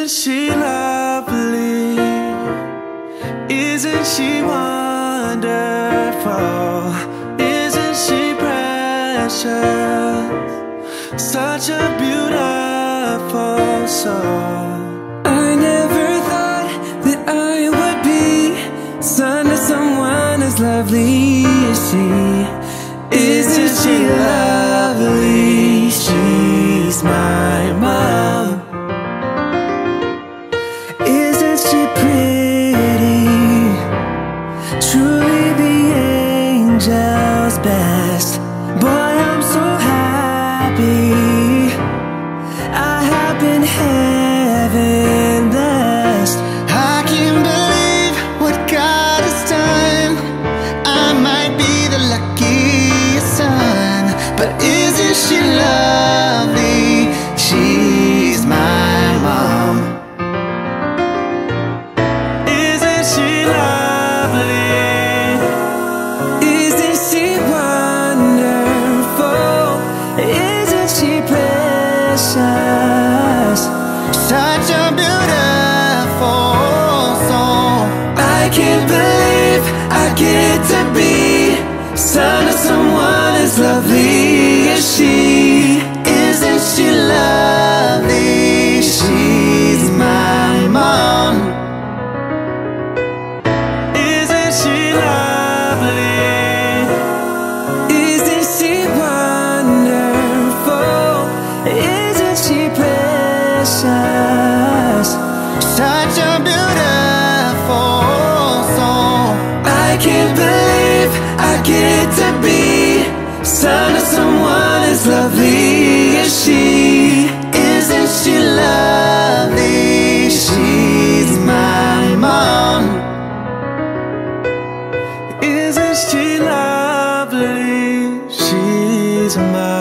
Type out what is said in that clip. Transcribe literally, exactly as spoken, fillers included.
Isn't she lovely? Isn't she wonderful? Isn't she precious? Such a beautiful soul. I never thought that I would be son of someone as lovely as she. Isn't she lovely? She's my mom. Isn't she pretty? Truly the angel's best. Boy, I'm so happy I have been heaven blessed. I can't believe what God has done. I might be the luckiest son, but isn't she lovely? She's my mom. Isn't she lovely? Isn't she wonderful? Isn't she precious? Such a beautiful soul. I can't believe I get to be son of someone as lovely as she. Isn't she lovely? She's my mom. Isn't she lovely? Isn't she wonderful? Isn't she precious? Such a beautiful soul. I can't believe I get to be son of someone as lovely as she. Isn't she lovely? She's my mom. Isn't she lovely? She's my